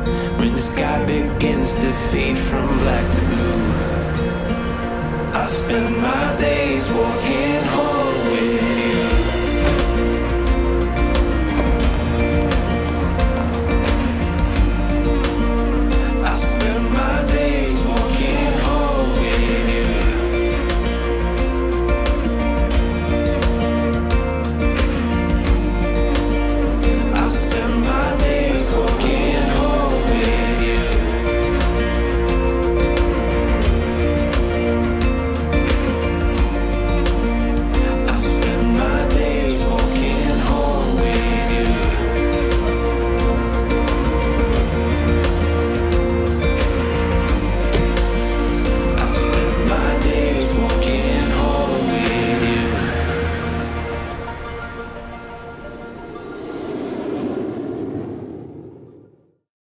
when the sky begins to fade from black to blue. I spend my days walking